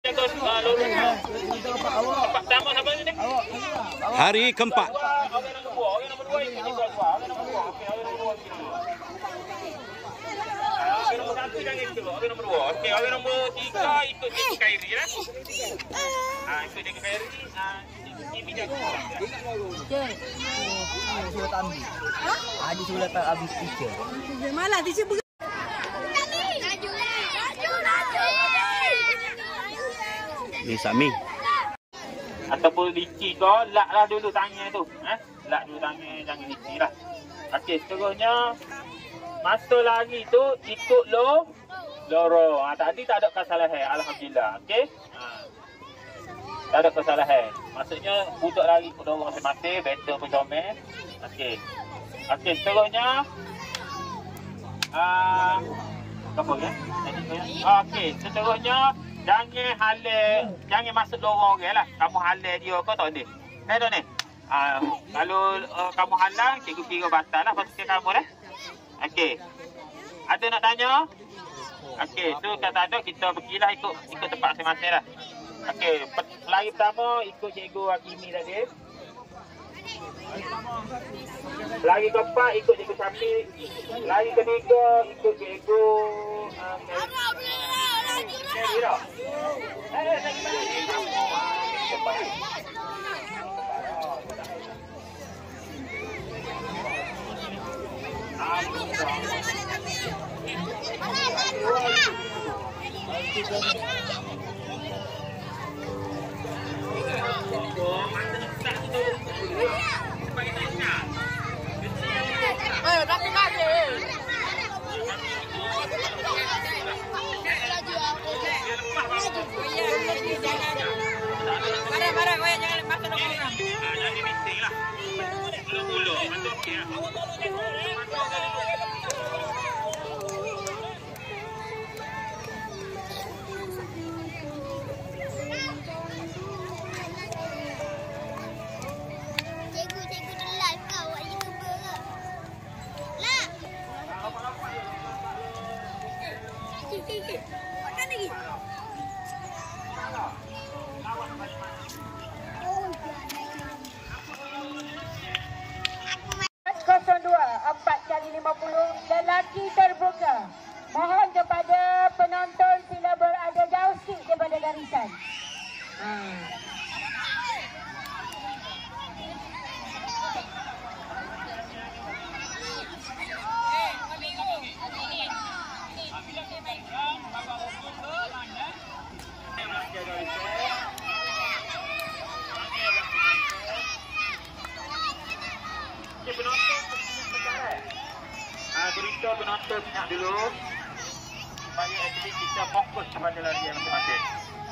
Hari keempat. Nombor 1 jangan ikut. Nombor 2. Okey, orang nombor 3 ikut jaga Khairi lah. Ikut jaga Khairi. Ini jaga. Okey. Suruh tak ambil. Ada suruh tak habis teacher. Malah teacher Ni Sami. Ataupun licin kau, laklah dulu tangan tu. Lak dulu tangan, jangan licin lah. Okey, seterusnya. Masuk lagi tu, ikut lorong. Tadi tak ada kesalahan. Alhamdulillah. Okey. Tak ada kesalahan. Maksudnya, budak lagi ikut lorong masing-masing. Better pun comel. Okey. Okey, seterusnya. Apa ya? Okey, seterusnya. Jangan masuk lorong orang lah. Kamu halal dia kau tak ni. Tak ni. Kalau kamu halang, cikgu kira batal lah. Pasal kamu dah. Okey. Ada nak tanya? Okey, tu kata ada kita pergilah ikut tempat masing-masing lah. Okey, pelari pertama ikut cikgu Hakimi tadi. Pelari keempat ikut cikgu Syafiq. Pelari ketiga ikut cikgu Kira. Barang-barang kau jangan masuk dalam orang. Jangan meeting lah. Mula-mula. Masuk okey lah. Makan lagi. Lelaki terbuka. Mohon kepada penonton sila berada jauh sikit daripada garisan. Berita penonton nak dulu supaya atlet kita fokus kepada larian masing-masing.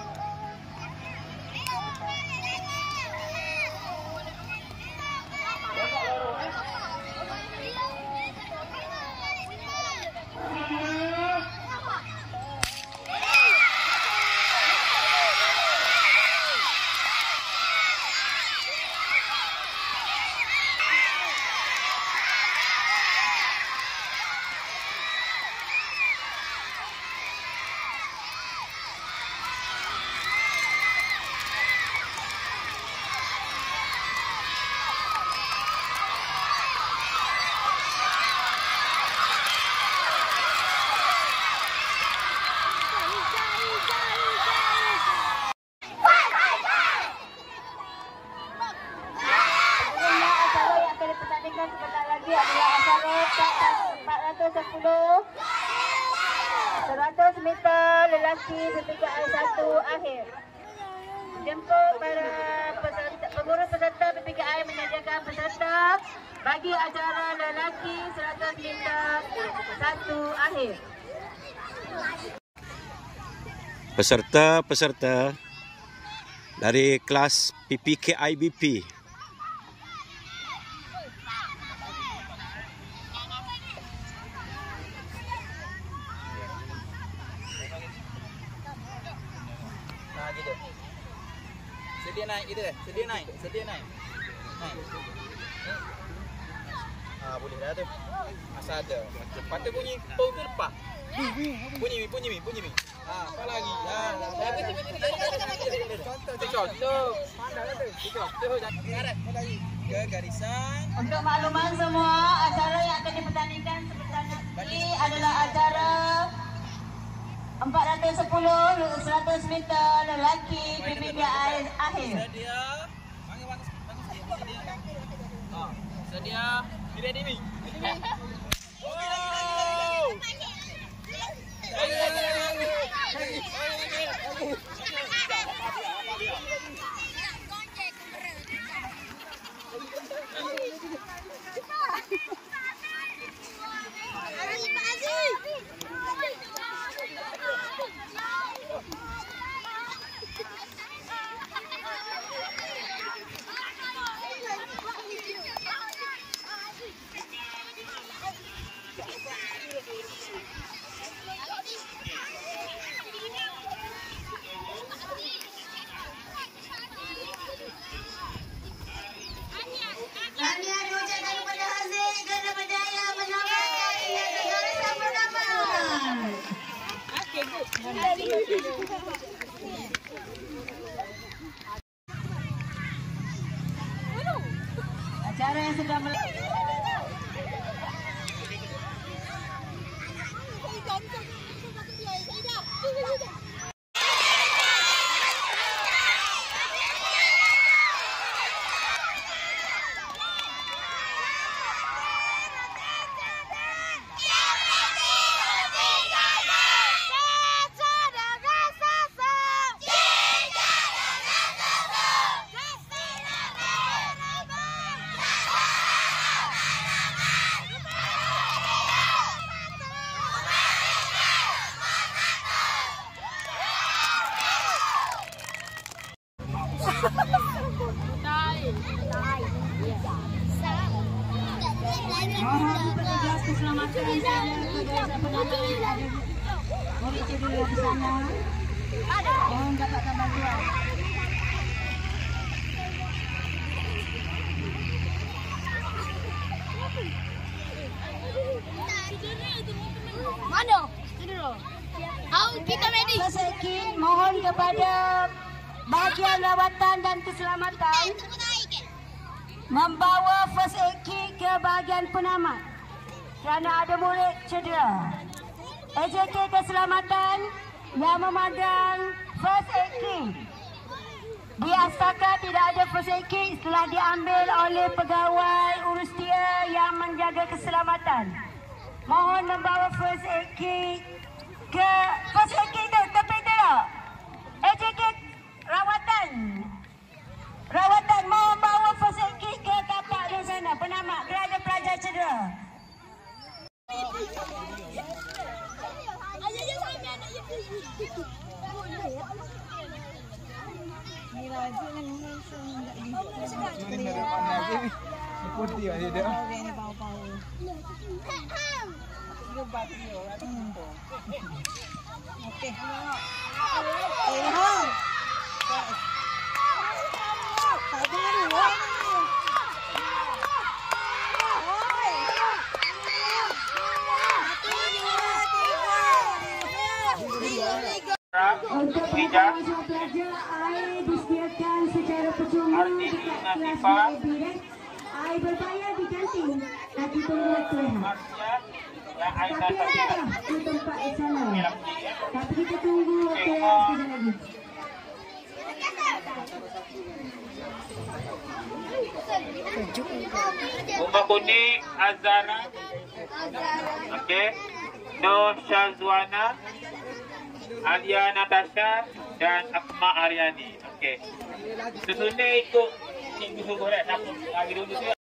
Sebentar lagi adalah acara 100 meter lelaki pertigaan 1 akhir. Jemput para pengurus peserta pertigaan menyediakan peserta bagi acara lelaki 100 meter 1 akhir. Peserta dari kelas PPK IBP. Gitu. Sedia naik gitu deh. Sedia naik. Naik. Boleh dah tu. Asal ada. Patut bunyi pau tu lepas. Bunyi mi. Apa lagi? Untuk makluman semua, acara yang akan dipertandingkan sebentar ini adalah acara 410 100 meter lelaki PPK akhir. Sedia. Ready. Acara yang sudah mulai. Mohon petugas keselamatan di sana, petugas penanganan yang ada murid cedera di sana. Mohon dapatkan bantuan. Mana? Cedera. Kita ready. Sekian mohon kepada bahagian rawatan dan keselamatan membawa first aid kit ke bahagian penamat kerana ada murid cedera. AJK Keselamatan yang memadang first aid kit. Di Astaka tidak ada first aid kit setelah diambil oleh pegawai urus dia yang menjaga keselamatan. Mohon membawa first aid kit ke first aid kit tu tepi tu. AJK Rawatan mohon bawa first aid kit ke tapak di sana penamat kerana pelajar cedera. Untuk pelajar air disediakan secara percuma dekat kelas direct. Air berbayar di kantin. Nanti tunggu waktu rehat. Tapi ada di tempat di sana. Tapi kita tunggu waktu rehat sekejap lagi. Rumah Kuning Azara. Okey. Nur Syazwana, Alia Natasha dan Akma Aryani. Okey. Sesudah ikut cikgu suruh dah. Siapa lagi dulu dia?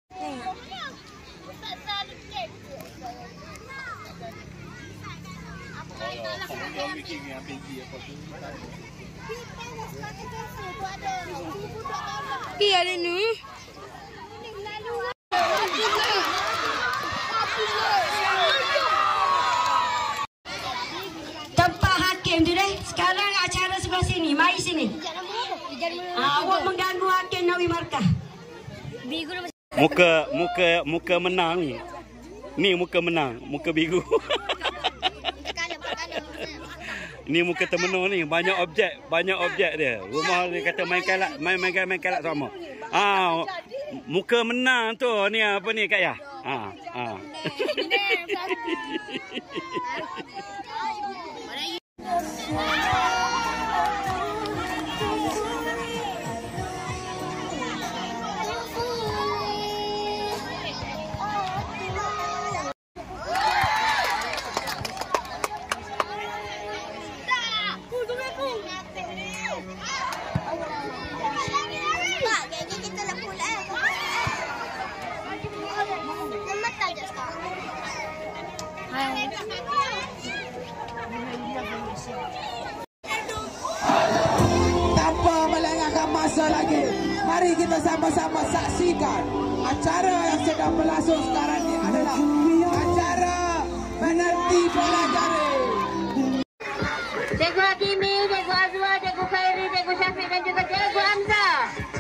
Iya ni. Tempat hakim tu deh. Sekarang acara sebelah sini. Mari sini. Awak mengganggu hakim Nawi Markah. Muka menang ni. Ni muka menang, muka biru. Ini muka termenung ni, banyak objek dia. Rumah ni kata main kalak sama. Muka menang tu ni apa ni Kak Ya? Tanpa melengahkan masa lagi, mari kita sama-sama saksikan acara yang sedang berlangsung sekarang ini adalah acara penanti bola jaring. Cikgu Hakimi, Cikgu Azwa, Cikgu Khairi, Cikgu Syafiq dan juga Cikgu Hamzah.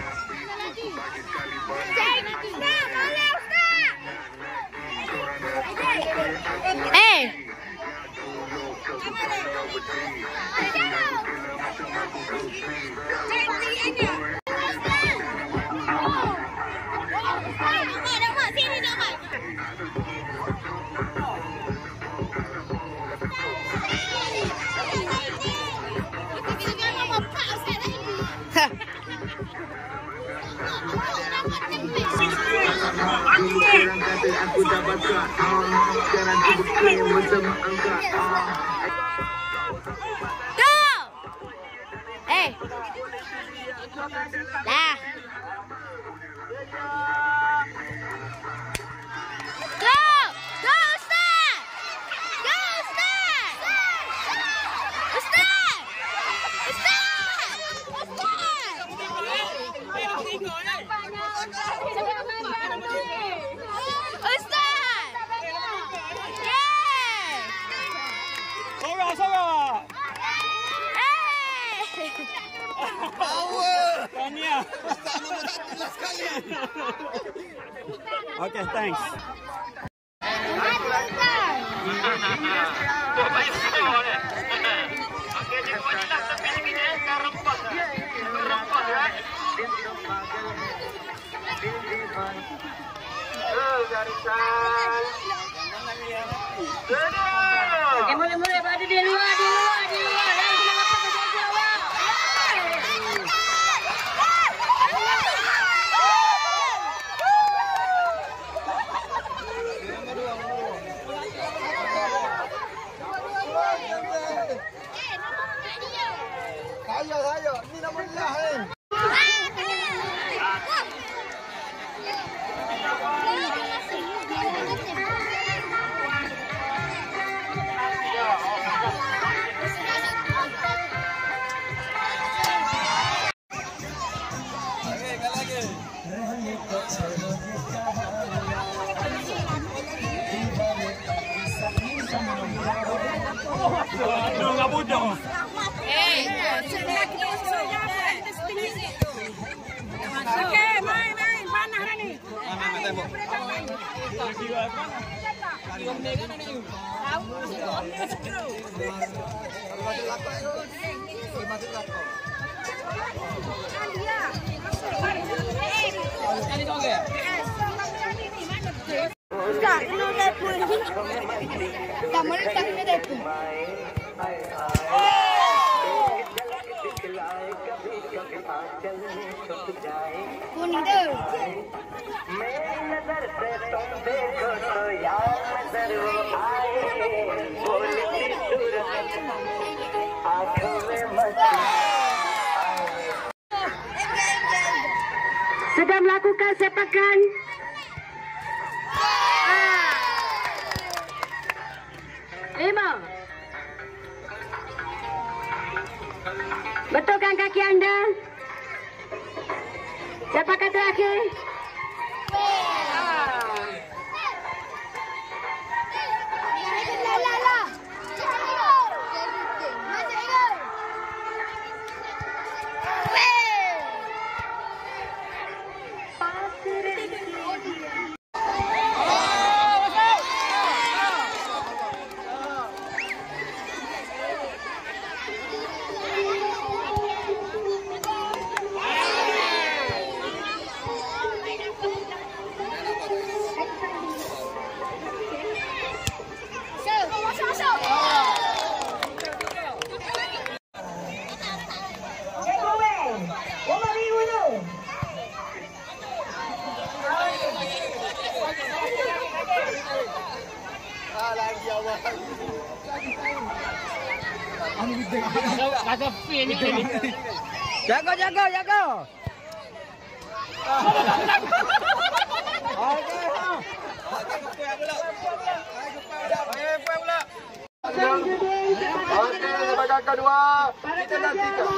Aku dapatkan sekarang aku bukti bersama engkau. Dah. Okay, thanks. Okey, boleh berada di luar. Saya, ni nama Allah ni. Okey, main. Panah dah ni. Tak, kena telefon. Tak boleh tak kena telefon. Kuning tu. Sudah melakukan sepakan. Lima. Betulkan kaki anda. Sepakan terakhir. Jaga, jaga, jaga. Okey, sebagai kedua, kita nantikan.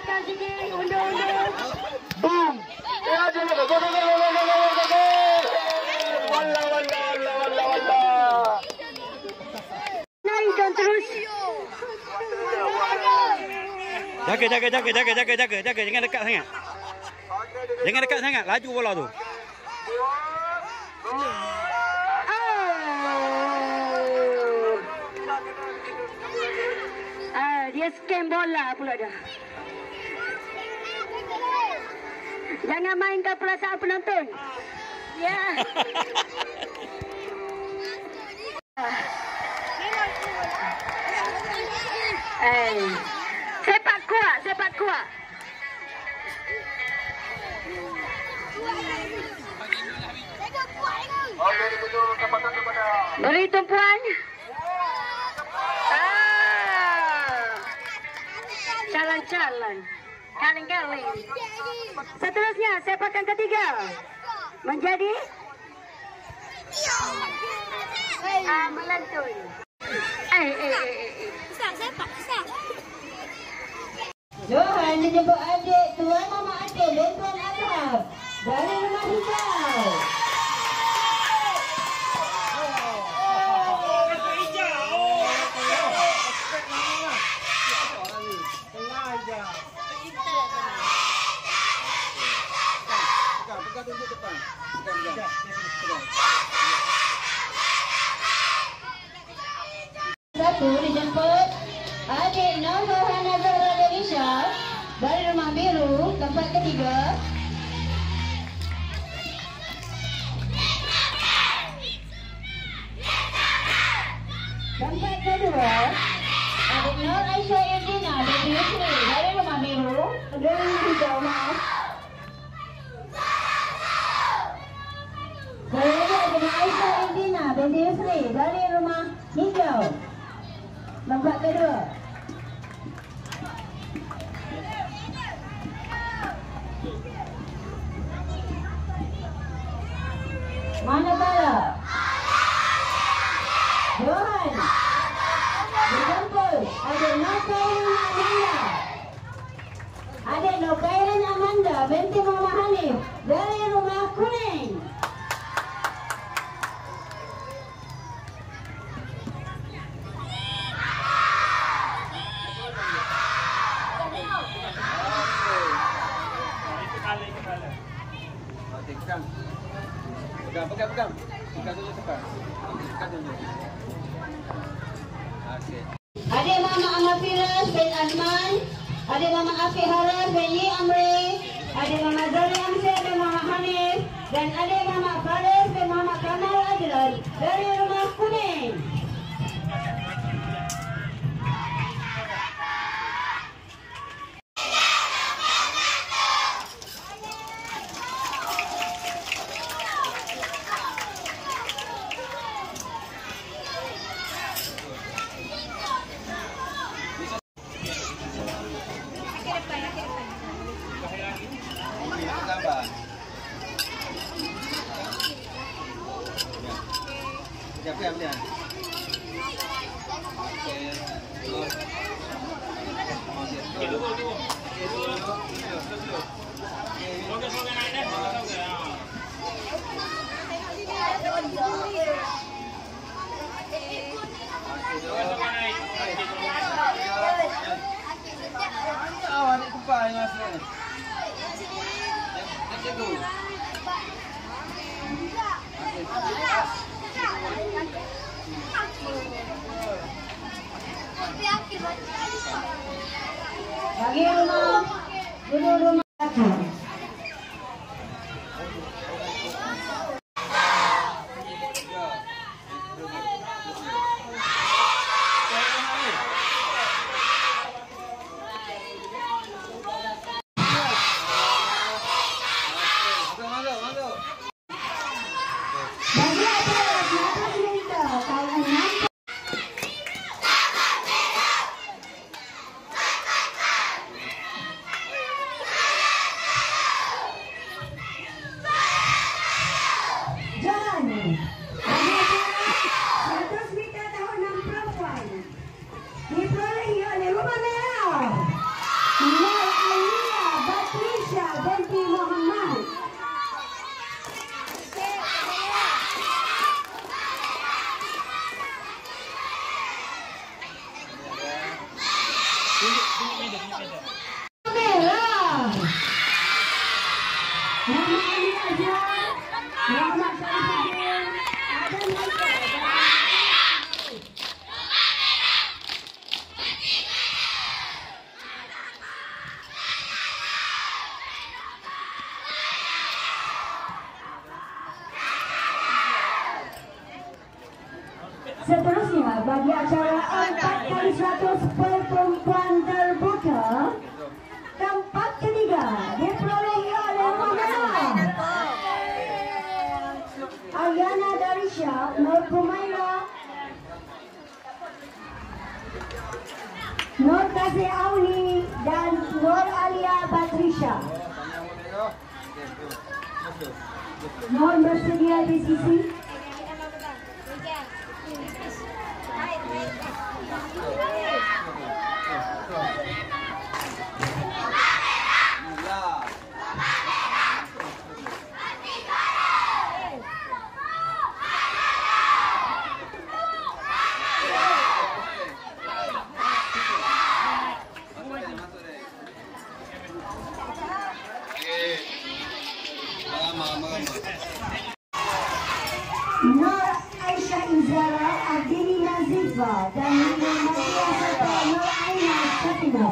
Boom. Aja go go go go. Wallah wallah wallah wallah wallah. Naikkan terus. Jaga. Jangan dekat sangat. Jangan dekat sangat. Laju bola tu. Dia scam bola pula dah. Jangan mainkan perasaan penonton. Ya. Sepak kuat. Beri tumpuan. Jalan-jalan. Kaling-kaling. Seterusnya sepakan ketiga menjadi melantun. Johan menjemput adik tuan mama Adil dan tuan Azhar dari rumah hijau. Satu dijemput adik Nur Rohana Zahra Delisha dari rumah biru. Tempat ketiga tempat kedua adik Nur Aisyah Irdina binti Yusri dari rumah biru. Dari hijau maaf. Kedua adik Aisyah Irdina binti Yusri dari rumah hijau. Tempat kedua. Manakala Johan dijemput adik Nokairan Amanda. Adik Nokairan Amanda binti Mama Hanif dari rumah kuning. Pegang. Pegang dulu tekan. Tekan dulu. Okey. Adik Mama Ahmad Firas bin Azman, adik Mama Afiq Haras bin Yi Amri, adik Mama Zali Amsyah bin Mama Hanif, dan adik Mama Faris bin Mama Kamal Ajlan dari rumah kuning. Siapa yang dia? Awak ni kupai masuk. Bagi rumah, dulu rumah satu. bagi acara 4x100 perempuan terbuka. Tempat ketiga diperolehi oleh Ayana Darisha, Nur Kumaira, Nur Kasih Auni dan Nur Alia Batrisha. Mohon bersedia di sisi. Nur Aisyah Izara, Ardini Nazifa dan Nur Maria serta Nur Aina Syafidah.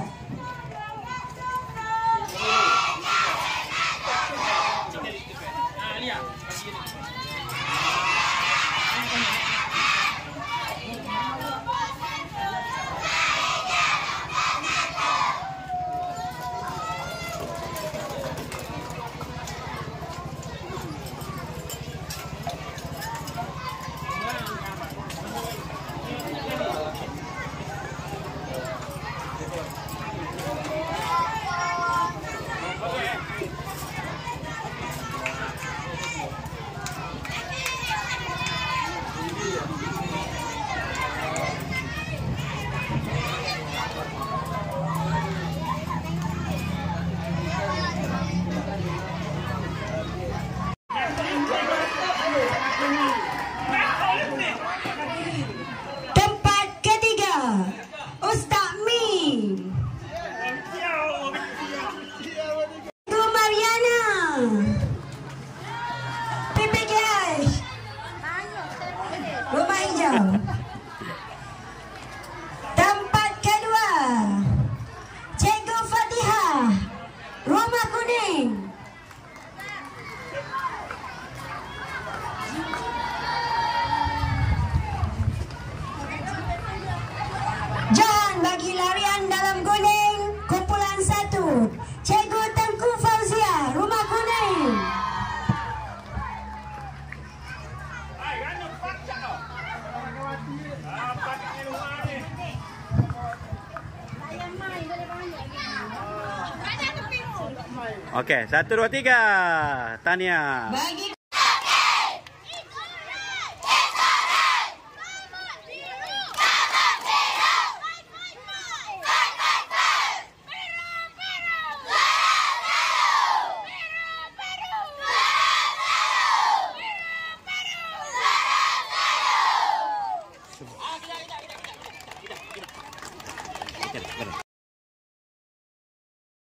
Tempat kedua, Cikgu Fatihah, Rumah Kuning. John bagi larian dalam kuning, kumpulan 1, Cikgu Tengku Fauzia, Rumah Kuning. Okey, 1, 2, 3. Tahniah. Bagi